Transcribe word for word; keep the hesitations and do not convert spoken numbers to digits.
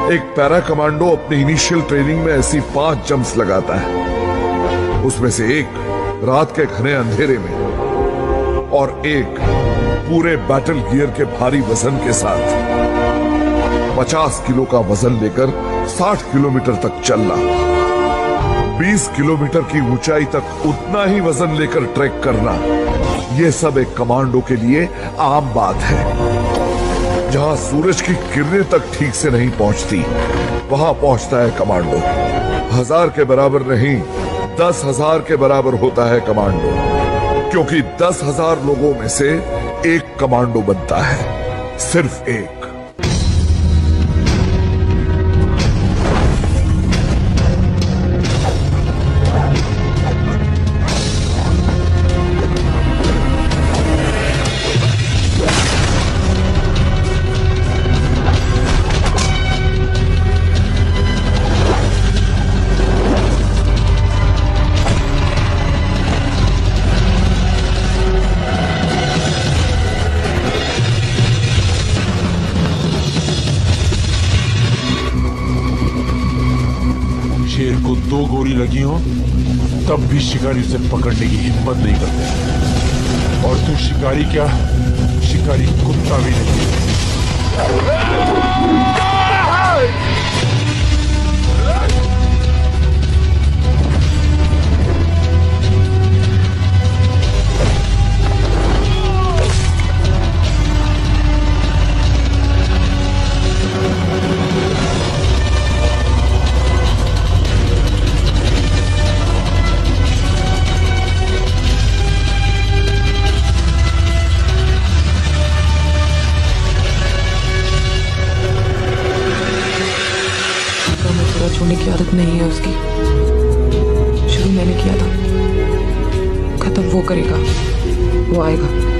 एक para commando अपनी initial training में ऐसी पांच जंप्स लगाता है। उसमें से एक रात के घने अंधेरे में और एक पूरे बैटल गियर के भारी वजन के साथ। पचास किलो का वजन लेकर साठ किलोमीटर तक चलना, बीस किलोमीटर की ऊंचाई तक उतना ही वजन लेकर ट्रैक करना, यह सब एक कमांडो के लिए आम बात है। जहां सूरज की किरणें तक ठीक से नहीं पहुंचती, वहां पहुंचता है कमांडो। हजार के बराबर नहीं, दस हजार के बराबर होता है कमांडो, क्योंकि दस हजार लोगों में से एक कमांडो बनता है, सिर्फ एक। शेर को दो गोली लगी हो तब भी शिकारी उसे पकड़ने की हिम्मत नहीं करते। और तू शिकारी क्या, शिकारी कुत्ता भी नहीं। छोड़ने की आदत नहीं है उसकी। शुरू मैंने किया था, खत्म वो करेगा, वो आएगा।